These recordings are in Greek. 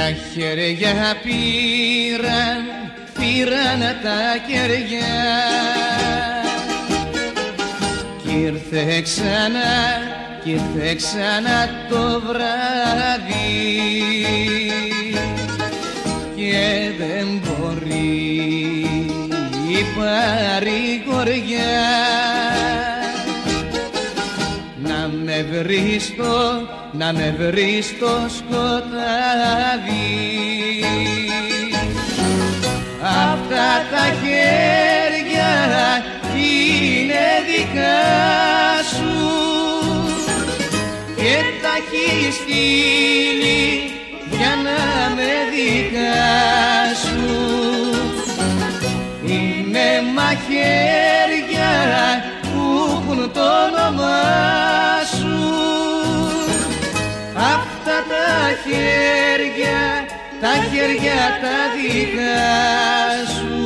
χέρια πήραν τα κεριά κι ήρθε ξανά το βράδυ και δεν μπορεί η παρηγοριά να με βρει στο σκοτάδι. Αυτά τα χέρια είναι δικά σου και τα έχει στείλει για να με δικάσου. Είναι μαχαίρια που έχουν το όνομά σου. Αυτά τα χέρια τα δικά σου.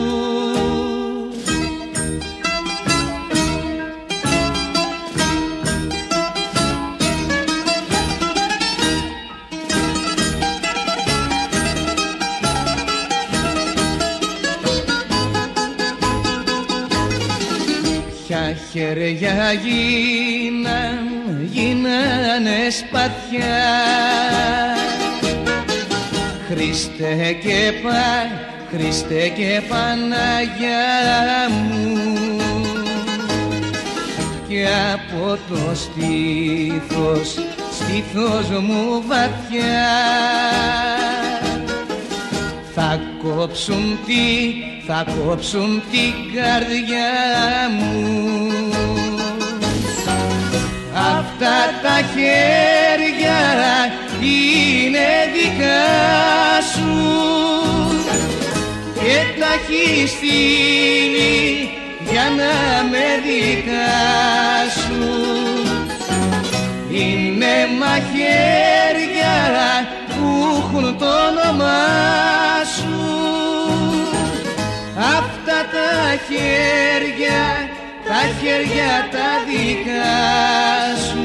Ποια χέρια γίνανε σπαθιά, Χριστέ και Παναγιά μου, και από το στήθος μου βαθιά θα κόψουν την καρδιά μου. Αυτά τα χέρια είναι δικά σου και τα έχει στείλει για να με δικάσου. Είναι μαχαίρια που έχουν το όνομά σου. Αυτά τα χέρια τα δικά σου.